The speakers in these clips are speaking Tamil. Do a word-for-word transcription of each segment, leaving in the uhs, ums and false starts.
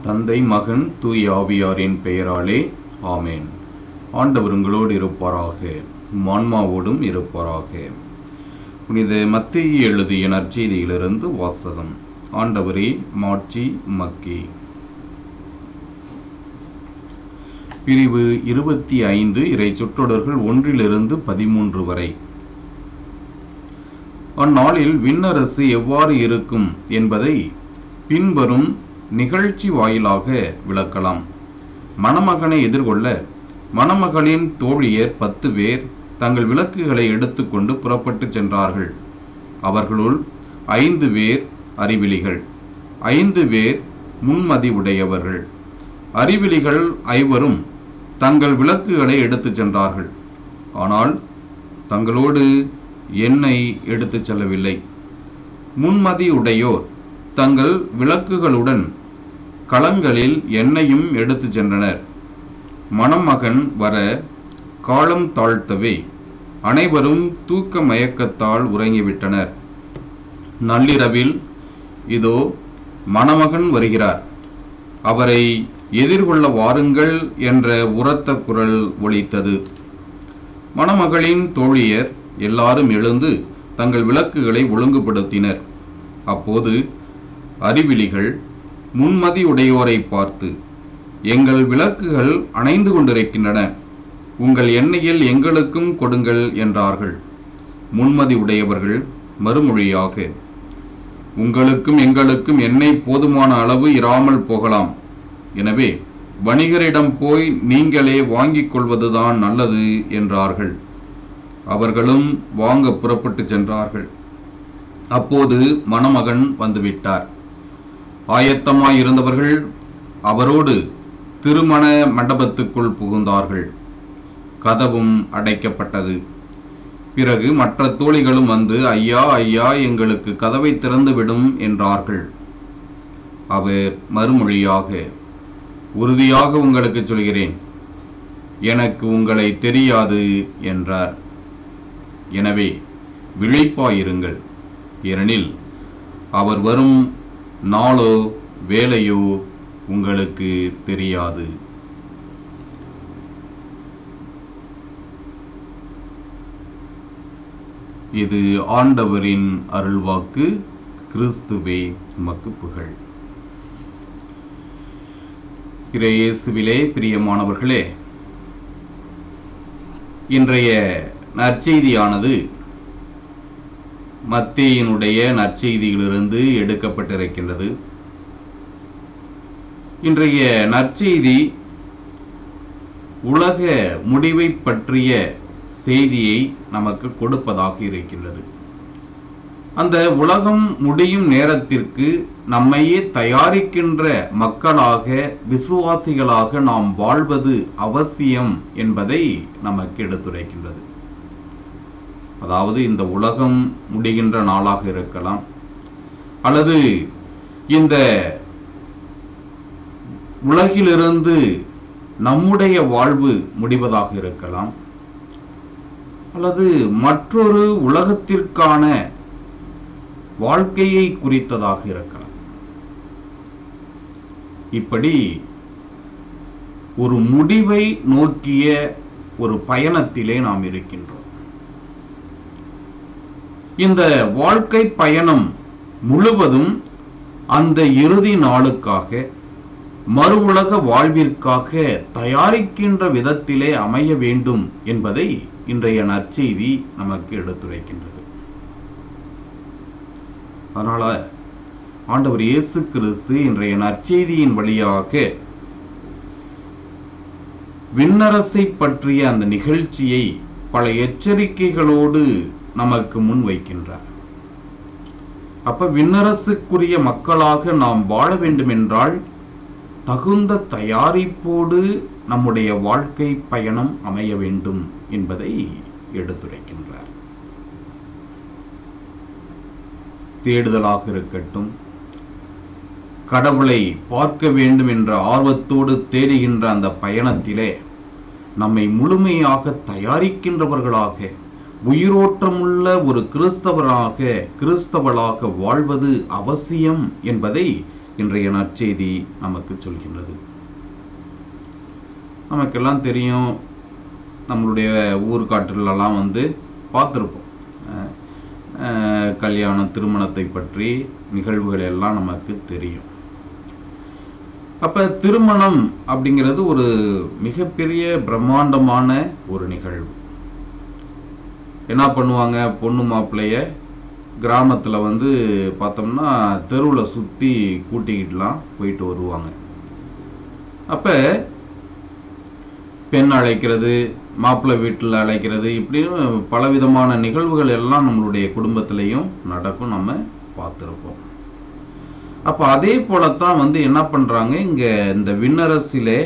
தந்தை மகன் தூய ஆவியாரின் பெயராலே ஆமேன். ஆண்டவர் உங்களோடு இருப்பாராக, ஆன்மாவோடும் இருப்பாராக. புனித மத்தேயு எழுதிய நற்செய்தியிலிருந்து வாசகம். ஆண்டவரே மாட்சி உமக்கே. பிரிவு இருபத்தி ஐந்து, இறை சொற்றொடர்கள் ஒன்றிலிருந்து பதிமூன்று வரை. அந்நாளில் விண்ணரசு எவ்வாறு இருக்கும் என்பதை பின்வரும் நிகழ்ச்சி வாயிலாக விளக்கலாம். மணமகனை எதிர்கொள்ள மணமகளின் தோழியர் பத்து பேர் தங்கள் விளக்குகளை எடுத்துக்கொண்டு புறப்பட்டு சென்றார்கள். அவர்களுள் ஐந்து பேர் அறிவிலிகள், ஐந்து பேர் முன்மதி உடையவர்கள். அறிவிலிகள் ஐவரும் தங்கள் விளக்குகளை எடுத்து சென்றார்கள். ஆனால் தங்களோடு எண்ணெய் எடுத்துச் செல்லவில்லை. முன்மதி உடையோர் தங்கள் விளக்குகளுடன் களங்களில் எண்ணெயும் எடுத்து சென்றனர். மணமகன் வர காலம் தாழ்த்தவே அனைவரும் தூக்க மயக்கத்தால் உறங்கிவிட்டனர். நள்ளிரவில் இதோ மணமகன் வருகிறார், அவரை எதிர்கொள்ள வாருங்கள் என்ற உரத்த குரல் ஒலித்தது. மணமகளின் தோழியர் எல்லாரும் எழுந்து தங்கள் விளக்குகளை ஒழுங்குபடுத்தினர். அப்போது அறிவிலிகள் முன்மதி உடையோரை பார்த்து, எங்கள் விளக்குகள் அணைந்து கொண்டிருக்கின்றன, உங்கள் எண்ணெயில் எங்களுக்கும் கொடுங்கள் என்றார்கள். முன்மதி உடையவர்கள் மறுமொழியாக, உங்களுக்கும் எங்களுக்கும் எண்ணெய் போதுமான அளவு இராமல் போகலாம். எனவே வணிகரிடம் போய் நீங்களே வாங்கிக் கொள்வதுதான் நல்லது என்றார்கள். அவர்களும் வாங்க புறப்பட்டு சென்றார்கள். அப்போது மணமகன் வந்துவிட்டார். ஆயத்தமாயிருந்தவர்கள் அவரோடு திருமண மண்டபத்துக்குள் புகுந்தார்கள். கதவும் அடைக்கப்பட்டது. பிறகு மற்ற தோழிகளும் வந்து, ஐயா ஐயா, எங்களுக்கு கதவை திறந்துவிடும் என்றார்கள். அவர் மறுமொழியாக, உறுதியாக உங்களுக்கு சொல்கிறேன், எனக்கு உங்களை தெரியாது என்றார். எனவே விழிப்பாயிருங்கள், ஏனெனில் அவர் வரும் நாளோ வேலையோ உங்களுக்கு தெரியாது. இது ஆண்டவரின் அருள்வாக்கு. கிறிஸ்துவே உமக்கு புகழ். இயேசுவிலே பிரியமானவர்களே, இன்றைய நற்செய்தியானது மத்தேயினுடைய நற்செய்தியிலிருந்து எடுக்கப்பட்டிருக்கின்றது. இன்றைய நற்செய்தி உலக முடிவை பற்றிய செய்தியை நமக்கு கொடுப்பதாக இருக்கின்றது. அந்த உலகம் முடியும் நேரத்திற்கு நம்மையே தயாரிக்கின்ற மக்களாக, விசுவாசிகளாக நாம் வாழ்வது அவசியம் என்பதை நமக்கு எடுத்துரைக்கின்றது. அதாவது இந்த உலகம் முடிகின்ற நாளாக இருக்கலாம், அல்லது இந்த உலகிலிருந்து நம்முடைய வாழ்வு முடிவதாக இருக்கலாம், அல்லது மற்றொரு உலகத்திற்கான வாழ்க்கையை குறித்ததாக இருக்கலாம். இப்படி ஒரு முடிவை நோக்கிய ஒரு பயணத்திலே நாம் இருக்கின்றோம். இந்த வாழ்க்கை பயணம் முழுவதும் அந்த இறுதி நாளுக்காக, மறு உலக வாழ்விற்காக தயாரிக்கின்ற விதத்திலே அமைய வேண்டும் என்பதை இன்றைய நற்செய்தி நமக்கு எடுத்துரைக்கின்றது. அதனால ஆண்டவர் இயேசு கிறிஸ்து இன்றைய நற்செய்தியின் வழியாக விண்ணரசை பற்றிய அந்த நிகழ்ச்சியை பல எச்சரிக்கைகளோடு நமக்கு முன் வைக்கின்றார். அப்ப விண்ணரசுக்குரிய மக்களாக நாம் வாழ வேண்டும் என்றால் தகுந்த தயாரிப்போடு நம்முடைய வாழ்க்கை பயணம் அமைய வேண்டும் என்பதை எடுத்துரைக்கின்றார். தேடுதலாக இருக்கட்டும், கடவுளை பார்க்க வேண்டும் என்ற ஆர்வத்தோடு தேடுகின்ற அந்த பயணத்திலே நம்மை முழுமையாக தயாரிக்கின்றவர்களாக, உயிரோட்டமுள்ள ஒரு கிறிஸ்தவராக கிறிஸ்தவளாக வாழ்வது அவசியம் என்பதை இன்றைய நற்செய்தி நமக்கு சொல்கின்றது. நமக்கெல்லாம் தெரியும், நம்மளுடைய ஊர்காட்டிலெல்லாம் வந்து பார்த்துருப்போம். கல்யாணம், திருமணத்தை பற்றி நிகழ்வுகள் எல்லாம் நமக்கு தெரியும். அப்போ திருமணம் அப்படிங்கிறது ஒரு மிகப்பெரிய பிரம்மாண்டமான ஒரு நிகழ்வு. என்ன பண்ணுவாங்க, பொண்ணு மாப்பிள்ளைய கிராமத்தில் வந்து பார்த்தோம்னா தெருவில் சுற்றி கூட்டிக்கிட்டுலாம் போயிட்டு வருவாங்க. அப்போ பெண் அழைக்கிறது, மாப்பிள்ளை வீட்டில் அழைக்கிறது, இப்படின்னு பலவிதமான நிகழ்வுகள் எல்லாம் நம்மளுடைய குடும்பத்திலையும் நடக்கும், நம்ம பார்த்துருப்போம். அப்போ அதே போலத்தான் வந்து என்ன பண்ணுறாங்க, இங்கே இந்த விண்ணரசிலே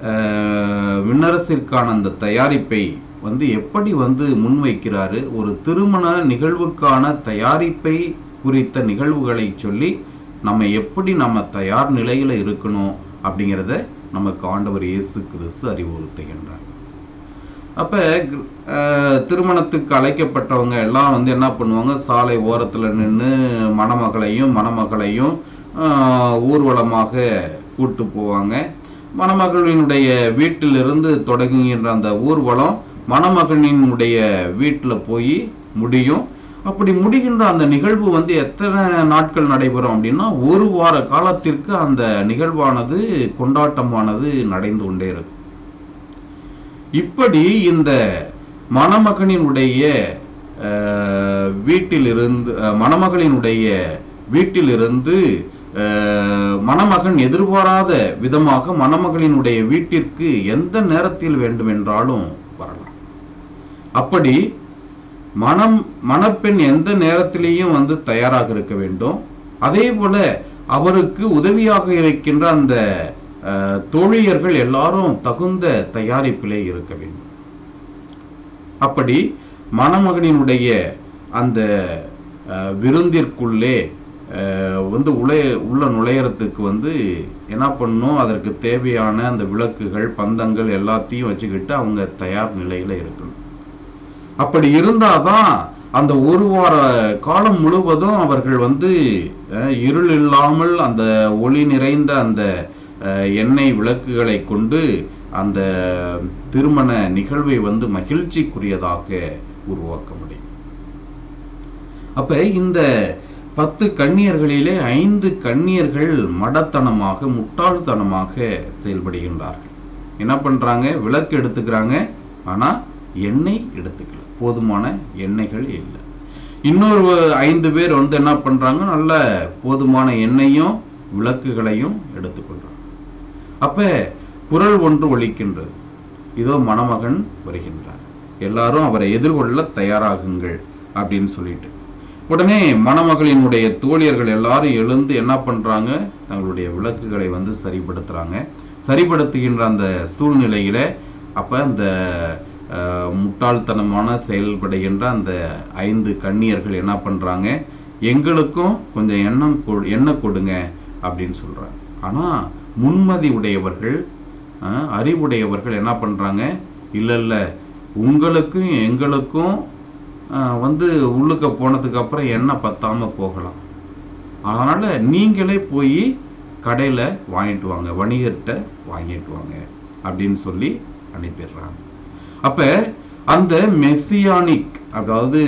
விண்ணரசிற்கான அந்த தயாரிப்பை வந்து எப்படி வந்து முன்வைக்கிறாரு. ஒரு திருமண நிகழ்வுக்கான தயாரிப்பை குறித்த நிகழ்வுகளை சொல்லி நம்ம எப்படி நம்ம தயார் நிலையில் இருக்கணும் அப்படிங்கிறத நமக்கு ஆண்டவர் இயேசு கிறிஸ்து அறிவுறுத்துகின்றார். அப்போ திருமணத்துக்கு அழைக்கப்பட்டவங்க எல்லாம் வந்து என்ன பண்ணுவாங்க, சாலை ஓரத்தில் நின்று மணமகளையும் மணமகளையும் ஊர்வலமாக கூட்டு போவாங்க. மணமகளினுடைய வீட்டிலிருந்து தொடங்குகின்ற அந்த ஊர்வலம் மணமகனினுடைய வீட்டில் போய் முடியும். அப்படி முடிகின்ற அந்த நிகழ்வு வந்து எத்தனை நாட்கள் நடைபெறும் அப்படின்னா, ஒரு வார காலத்திற்கு அந்த நிகழ்வானது, கொண்டாட்டமானது நடந்து கொண்டே இருக்கும். இப்படி இந்த மணமகனினுடைய வீட்டிலிருந்து மணமகளினுடைய வீட்டிலிருந்து மணமகன் எதிர்பாராத விதமாக மணமகளினுடைய வீட்டிற்கு எந்த நேரத்தில் வேண்டுமென்றாலும் வரலாம். அப்படி மனம் மணப்பெண் எந்த நேரத்திலேயும் வந்து தயாராக இருக்க வேண்டும். அதே போல அவருக்கு உதவியாக இருக்கின்ற அந்த தோழியர்கள் எல்லாரும் தகுந்த தயாரிப்பிலே இருக்க வேண்டும். அப்படி மணமகனினுடைய அந்த விருந்திற்குள்ளே வந்து உடைய உள்ள நுழையறதுக்கு வந்து என்ன பண்ணணும், அதற்கு தேவையான அந்த விளக்குகள், பந்தங்கள் எல்லாத்தையும் வச்சுக்கிட்டு அவங்க தயார் நிலையில இருக்கணும். அப்படி இருந்தாதான் அந்த ஒரு வார காலம் முழுவதும் அவர்கள் வந்து இருள் இல்லாமல் அந்த ஒளி நிறைந்த அந்த எண்ணெய் விளக்குகளை கொண்டு அந்த திருமண நிகழ்வை வந்து மகிழ்ச்சிக்குரியதாக உருவாக்க முடியும். அப்ப இந்த பத்து கன்னியர்களிலே ஐந்து கன்னியர்கள் மடத்தனமாக, முட்டாள்தனமாக செயல்படுகின்றார்கள். என்ன பண்றாங்க, விளக்கு எடுத்துக்கிறாங்க, ஆனா எண்ணெய் எடுத்துக்கல, போதுமான எண்ணெய்கள் இல்லை. இன்னொரு ஐந்து பேர் வந்து என்ன பண்றாங்க, நல்ல போதுமான எண்ணெயும் விளக்குகளையும் எடுத்துக்கொள்றாங்க. அப்ப குரல் ஒன்று ஒலிக்கின்றது, இதோ மணமகன் வருகின்றார், எல்லாரும் அவரை எதிர்கொள்ள தயாராகுங்கள் அப்படின்னு சொல்லிட்டு, உடனே மணமகளினுடைய தோழியர்கள் எல்லாரும் எழுந்து என்ன பண்றாங்க, தங்களுடைய விளக்குகளை வந்து சரிப்படுத்துறாங்க. சரிப்படுத்துகின்ற அந்த சூழ்நிலையில அப்ப அந்த முட்டாள்தனமான செயல்படுகின்ற அந்த ஐந்து கன்னியர்கள் என்ன பண்றாங்க, எங்களுக்கும் கொஞ்சம் எண்ணம் எண்ணெய் கொடுங்க அப்படின்னு சொல்றாங்க. ஆனா முன்மதி உடையவர்கள், அறிவுடையவர்கள் என்ன பண்றாங்க, இல்ல இல்ல உங்களுக்கும் எங்களுக்கும் வந்து உள்ளுக்க போனதுக்கு அப்புறம் எண்ணெய் பத்தாம போகலாம், அதனால நீங்களே போய் கடையில வாங்கிட்டு வாங்க, வணிகர்கிட்ட வாங்கிட்டு வாங்க அப்படின்னு சொல்லி அனுப்பிடுறாங்க. அப்ப அந்த மெசியானிக், அதாவது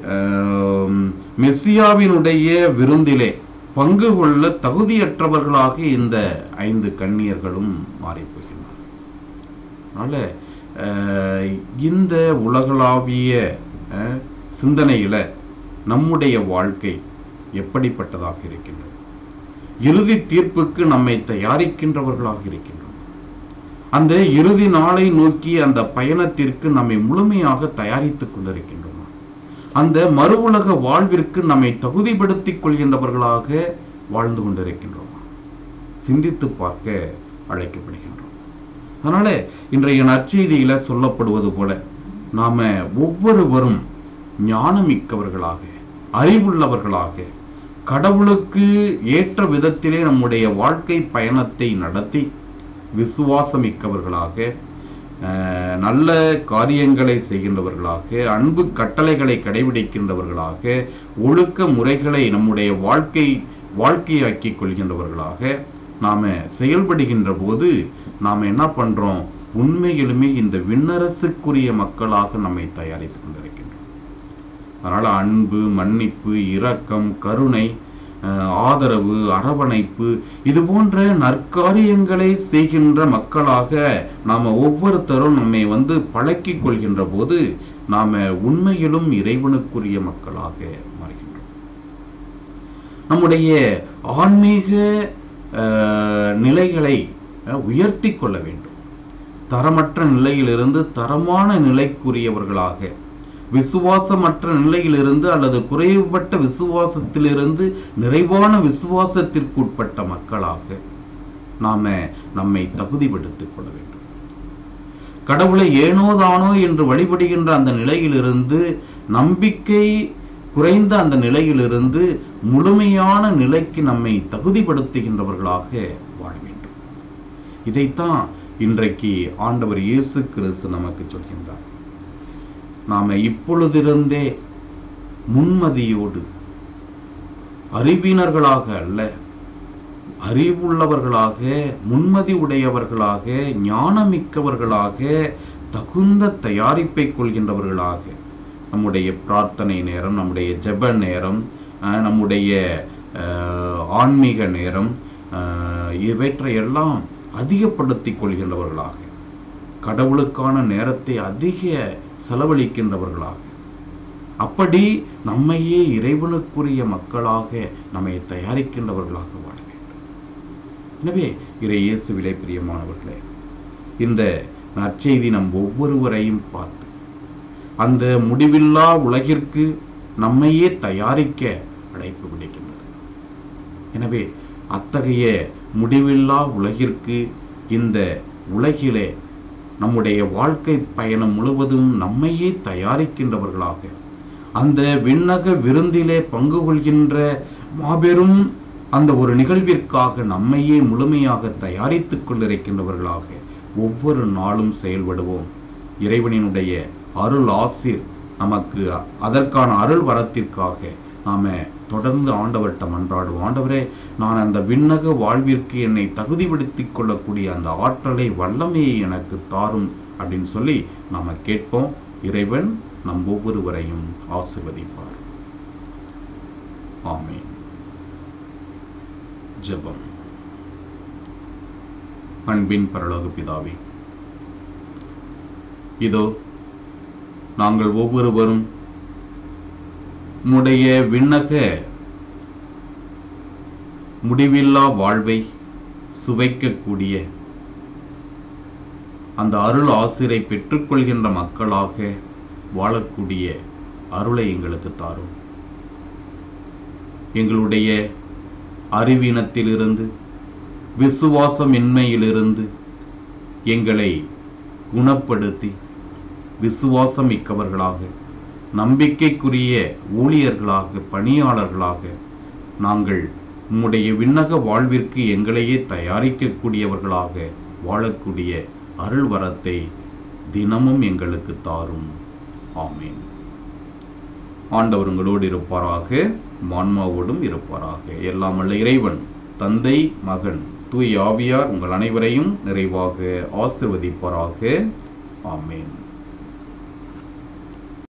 மெசியாவினுடைய விருந்திலே பங்கு கொள்ள தகுதியற்றவர்களாக இந்த ஐந்து கன்னியர்களும் மாறி போகின்றனர். அதனால இந்த உலகளாவிய சிந்தனையில நம்முடைய வாழ்க்கை எப்படிப்பட்டதாக இருக்கின்றது, இறுதி தீர்ப்புக்கு நம்மை தயாரிக்கின்றவர்களாக இருக்கின்றோம். அந்த இறுதி நாளை நோக்கி அந்த பயணத்திற்கு நம்மை முழுமையாக தயாரித்துக் கொண்டிருக்கின்றோம். அந்த மறு உலக வாழ்விற்கு நம்மை தகுதிப்படுத்திக் கொள்கின்றவர்களாக வாழ்ந்து கொண்டிருக்கின்றோம். சிந்தித்து பார்க்க அழைக்கப்படுகின்றோம். அதனால இன்றைய நற்செய்தியில சொல்லப்படுவது போல நாம ஒவ்வொருவரும் ஞானமிக்கவர்களாக, அறிவுள்ளவர்களாக, கடவுளுக்கு ஏற்ற விதத்திலே நம்முடைய வாழ்க்கை பயணத்தை நடத்தி விசுவாசமிக்கவர்களாக, நல்ல காரியங்களை செய்கின்றவர்களாக, அன்பு கட்டளைகளை கடைபிடிக்கின்றவர்களாக, ஒழுக்க முறைகளை நம்முடைய வாழ்க்கை வாழ்க்கையாக்கி கொள்கின்றவர்களாக நாம செயல்படுகின்ற போது நாம என்ன பண்றோம்? உண்மையிலுமே இந்த விண்ணரசுக்குரிய மக்களாக நம்மை தயாரித்து கொண்டிருக்கின்றோம். அதனால அன்பு, மன்னிப்பு, இரக்கம், கருணை, ஆதரவு, அரவணைப்பு, இது போன்ற நற்காரியங்களை செய்கின்ற மக்களாக நாம ஒவ்வொருத்தரும் நம்மை வந்து பழக்கிக் கொள்கின்ற போது நாம உண்மையிலும் இறைவனுக்குரிய மக்களாக மாறுகின்றோம். நம்முடைய ஆன்மீக நிலைகளை உயர்த்தி கொள்ள வேண்டும். தரமற்ற நிலையிலிருந்து தரமான நிலைக்குரியவர்களாக, விசுவாசமற்ற நிலையிலிருந்து அல்லது குறைவுபட்ட விசுவாசத்திலிருந்து நிறைவான விசுவாசத்திற்குட்பட்ட மக்களாக நாம நம்மை தகுதிப்படுத்திக் கொள்ள வேண்டும். கடவுளை ஏனோதானோ என்று வழிபடுகின்ற அந்த நிலையிலிருந்து, நம்பிக்கை குறைந்த அந்த நிலையிலிருந்து முழுமையான நிலைக்கு நம்மை தகுதிப்படுத்துகின்றவர்களாக வாழ வேண்டும். இதைத்தான் இன்றைக்கு ஆண்டவர் இயேசு கிறிஸ்து நமக்கு சொல்கின்றார். நாம இப்பொழுதிருந்தே முன்மதியோடு, அறிவினர்களாக அல்ல, அறிவுள்ளவர்களாக, முன்மதி உடையவர்களாக, ஞானமிக்கவர்களாக, தகுந்த தயாரிப்பை கொள்கின்றவர்களாக நம்முடைய பிரார்த்தனை நேரம், நம்முடைய ஜெப நேரம், நம்முடைய ஆன்மீக நேரம், இவற்றையெல்லாம் அதிகப்படுத்திக் கொள்கின்றவர்களாக, கடவுளுக்கான நேரத்தை அதிக செலவழிக்கின்றவர்களாக, அப்படி நம்மையே இறைவனுக்குரிய மக்களாக நம்மை தயாரிக்கின்றவர்களாக வாழ வேண்டும். எனவே இறை இயேசுவிலே பிரியமானவர்களே, இந்த நற்செய்தி நம் ஒவ்வொருவரையும் பார்த்து அந்த முடிவில்லா உலகிற்கு நம்மையே தயாரிக்க அழைப்பு விடுக்கின்றது. எனவே அத்தகைய முடிவில்லா உலகிற்கு, இந்த உலகிலே நம்முடைய வாழ்க்கை பயணம் முழுவதும் நம்மையே தயாரிக்கின்றவர்களாக, அந்த விண்ணக விருந்திலே பங்கு கொள்கின்ற மாபெரும் அந்த ஒரு நிகழ்விற்காக நம்மையே முழுமையாக தயாரித்துக் கொண்டிருக்கின்றவர்களாக ஒவ்வொரு நாளும் செயல்படுவோம். இறைவனினுடைய அருள் ஆசீர் நமக்கு, அதற்கான அருள் வரத்திற்காக நாம தொடர்ந்து ஆண்டவர்கிட்ட மன்றாடுவோம். ஆண்டவரே, நான் அந்த விண்ணக வாழ்விற்கு என்னை தகுதிப்படுத்திக் கொள்ளக்கூடிய அந்த ஆற்றலை, வல்லமையை எனக்கு தாரும் அப்படின்னு சொல்லி நாம கேட்போம். இறைவன் நம் ஒவ்வொருவரையும் ஆசீர்வதிப்பார். ஆமென். ஜெபம். அன்பின் பரலோக பிதாவே, இதோ நாங்கள் ஒவ்வொருவரும் உம்முடைய விண்ணக முடிவில்லா வாழ்வை சுவைக்கக்கூடிய அந்த அருள் ஆசிரை பெற்றுக்கொள்கின்ற மக்களாக வாழக்கூடிய அருளை எங்களுக்கு தாரும். எங்களுடைய அறிவீனத்திலிருந்து, விசுவாசமின்மையிலிருந்து எங்களை குணப்படுத்தி விசுவாசம் மிக்கவர்களாக, நம்பிக்கைக்குரிய ஊழியர்களாக, பணியாளர்களாக நாங்கள் உம்முடைய விண்ணக வாழ்விற்கு எங்களையே தயாரிக்கக்கூடியவர்களாக வாழக்கூடிய அருள் வரத்தை தினமும் எங்களுக்கு தாரும். ஆமீன். ஆண்டவர் உங்களோடு இருப்பாராக, ஆன்மாவோடும் இருப்பாராக. எல்லாம் வல்ல இறைவன் தந்தை, மகன், தூய் ஆவியார் உங்கள் அனைவரையும் நிறைவாக ஆசீர்வதிப்பாராக. ஆமீன்.